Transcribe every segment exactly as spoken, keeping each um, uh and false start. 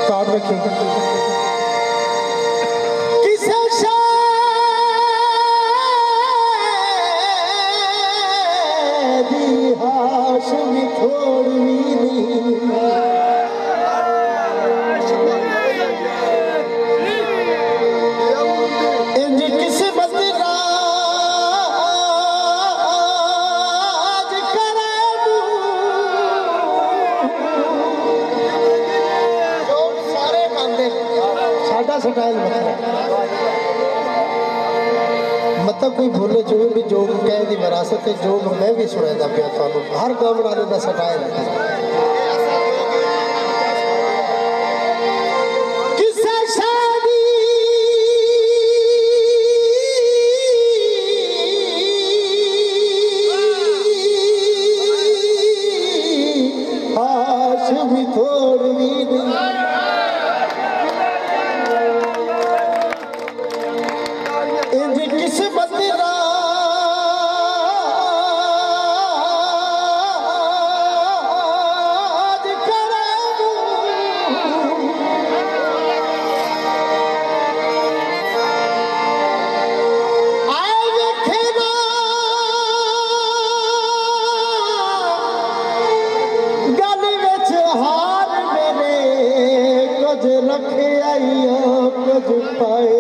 card रखेंगे किसे शादी हाशमी थोड़ी इंज किस्मत राज करे सारे गांदे साडा स्टाइल मतलब कोई भूले जो भी जोग कह दी विरासत है जोग मैं भी सुनादा पिया थानू हर गाँव वाले का स्टाइल है किसे शादी हाशमी थोड़ी इंज किस्मत राज करे आए वेखे ना गल विच हार मेरे कुछ रखे आईया कुछ पाए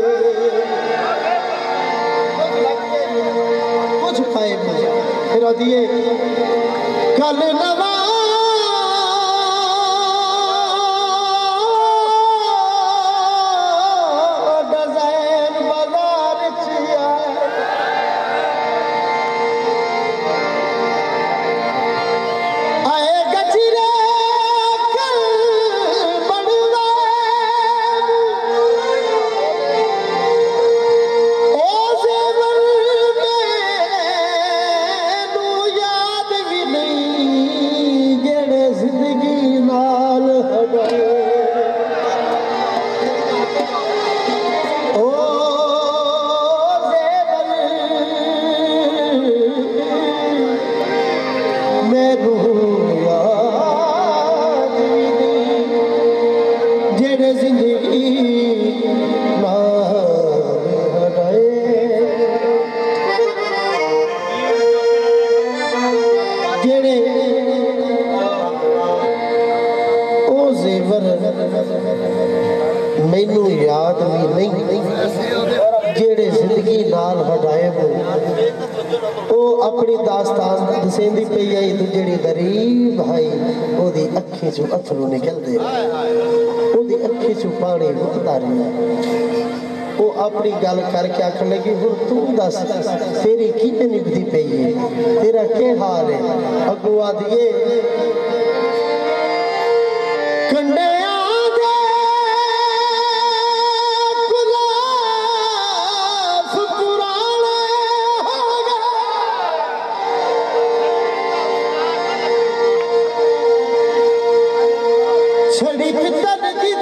कुछ पाए फिर दिए कल नवा डिजाइन बाजार च आए गजरे कल बनवा ओ ज़ेवर मैनू याद भी नहीं जेड़े जिंदगी नाल हटाए ओ ज़ेवर मैनू याद भी नहीं जेड़े जिंदगी नाल हटाए जेड़े ओ ज़ेवर मैनू याद भी नहीं जेड़े जिंदगी नाल हटाए वो ओ अपनी दास्तान दसेंदी पई आई तू जेड़ी गरीब भाई ओदी अखी चों अथरू निकलदे ओदी अखी चों पानी रुकदा रहा वो अपनी गल करके आखन लगी हुण तू दस तेरी किवें निभदी पई है तेरा के हाल है अगू आदिए कंडियां दे गुलाब पुराने हो गए छड़ी पितन दी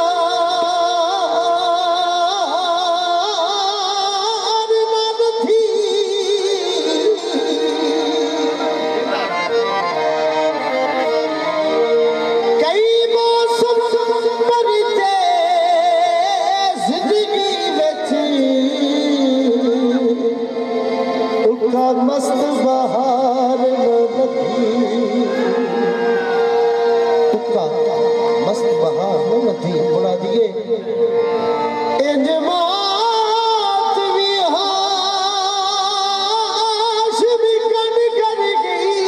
तार मन थी कई मौसम बरते जिंदगी विच उका मस्त बहार न थी उका मस्त बहार न थी उड़ा दिए इंज मौत भी हाशमी कन कर गई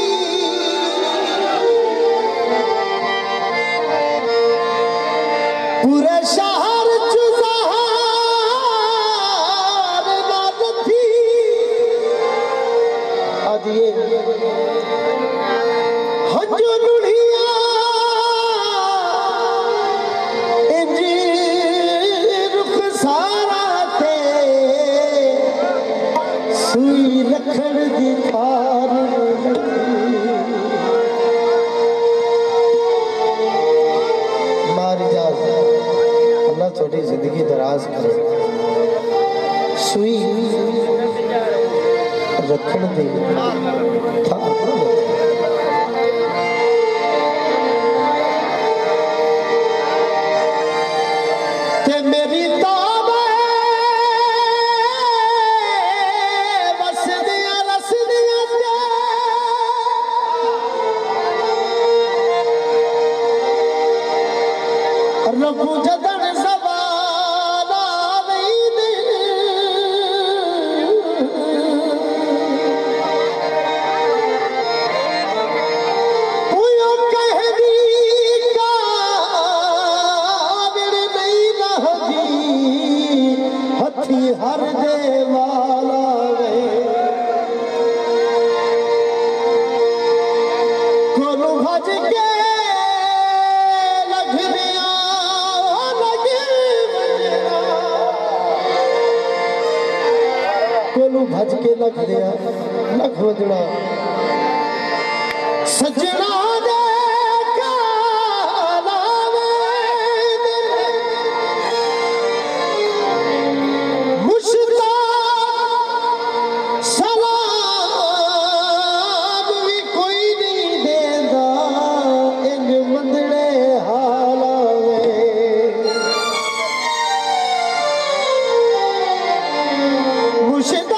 पूरे शहर चुज़हार नाद थी आदिए हंजो लुढ़िया इंज रुख सारा थे सुई रखण दी थार मारी जा अल्लाह थोड़ी जिंदगी दराज करे सुई रखण दी थार लघु जदन सवाल आवेंदे उयो कहदी काबिर नहीं रहदी हथी हर दे वाला वे कोलू भज के भज के लख दिया लख वजना सजना दे कालावे मुश्ताक सलाम भी कोई नहीं देंदा इन मंदड़े हालावे मुश्ताक